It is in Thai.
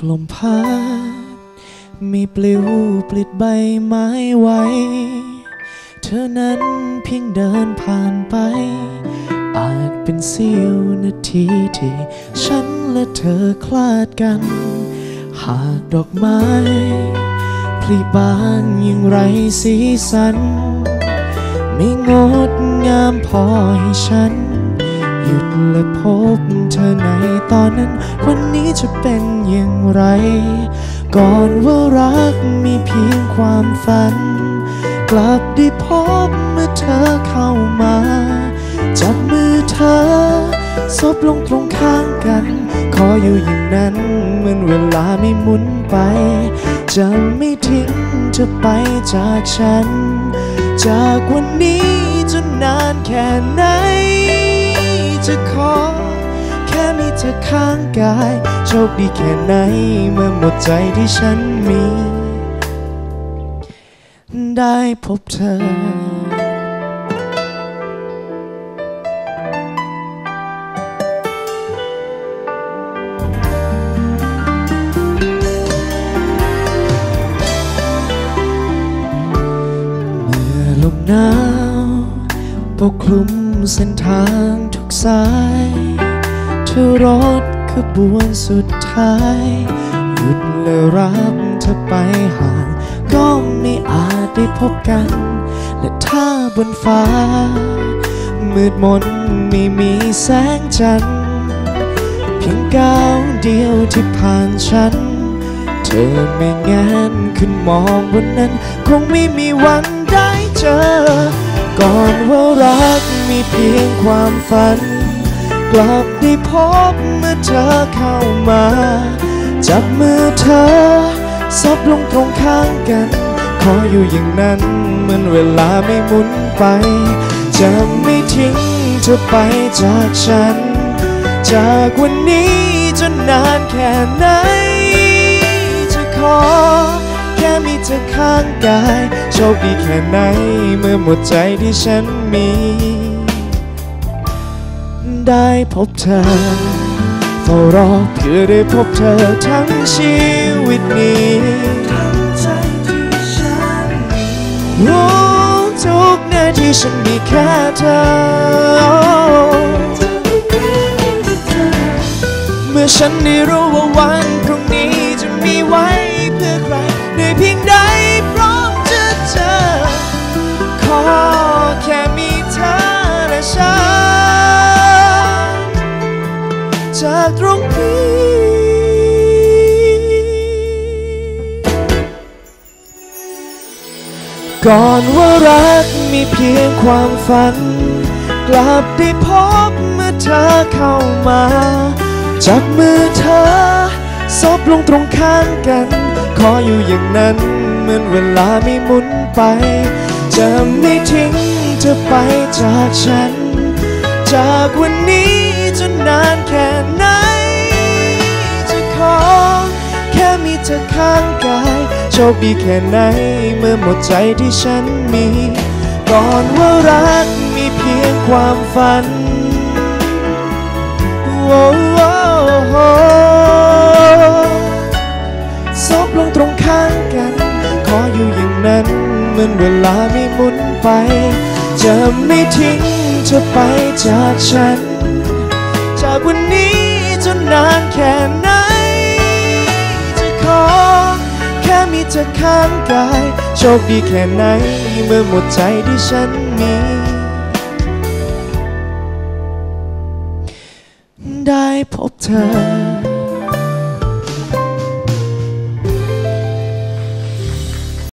ลมพัดมีปลิวปลิดใบไม้ไว้เธอนั้นเพียงเดินผ่านไปอาจเป็นเสี้ยวนาทีที่ฉันและเธอคลาดกันหากดอกไม้พลีบานยิ่งไรสีสันไม่งดงามพอให้ฉันหยุดและพบเธอในตอนนั้นวันนี้จะเป็นอย่างไรก่อนว่ารักมีเพียงความฝันกลับได้พบเมื่อเธอเข้ามาจับมือเธอซบลงตรงข้างกันขออยู่อย่างนั้นเหมือนเวลาไม่หมุนไปจะไม่ทิ้งเธอไปจากฉันจากวันนี้จนนานแค่ไหนจะขอแค่มีเธอข้างกายโชคดีแค่ไหนเมื่อหมดใจที่ฉันมีได้พบเธอลมหนาวปกคลุมเส้นทางทุกสายเธอรถขบวนสุดท้ายหยุดและรับเธอไปห่างก็ไม่อาจได้พบกันและถ้าบนฟ้ามืดมนไม่มีแสงจันทร์เพียงก้าวเดียวที่ผ่านฉันเธอไม่แงนขึ้นมองบนนั้นคงไม่มีวันได้เจอก่อนว่ารักมีเพียงความฝันกลับได้พบเมื่อเธอเข้ามาจับมือเธอซบลงตรงข้างกันขออยู่อย่างนั้นเหมือนเวลาไม่หมุนไปจะไม่ทิ้งเธอไปจากฉันจากวันนี้จนนานแค่ไหนจะขอแค่มีเธอข้างกายโชคดีแค่ไหนเมื่อหมดใจที่ฉันมีได้พบเธอเฝ้ารอเพื่อได้พบเธอทั้งชีวิตนี้ทั้งใจที่ฉันรู้ทุกนาทีฉันมีแค่เธอเมื่อฉันได้รู้ว่าวันพรุ่งนี้จะมีไว้เพื่อใครเหนื่อยเพียงใดพร้อมจะเจอขอแค่มีเธอและฉันจากตรงนี้ก่อนว่ารักมีเพียงความฝันกลับได้พบเมื่อเธอเข้ามาจับมือเธอซบลงตรงข้างกันขออยู่อย่างนั้นเหมือนเวลาไม่หมุนไปจะไม่ทิ้งเธอไปจากฉันจากวันนี้จนนานแค่ไหนจะขอแค่มีเธอข้างกายโชคดีแค่ไหนเมื่อหมดใจที่ฉันมีก่อนว่ารักมีเพียงความฝันซบลงตรงข้างกันขออยู่อย่างนั้นเหมือนเวลาไม่หมุนไปจะไม่ทิ้งเธอไปจากฉันจากวันนี้จนนานแค่ไหนจะขอแค่มีเธอข้างกายโชคดีแค่ไหนเมื่อหมดใจที่ฉันมีได้พบเธอ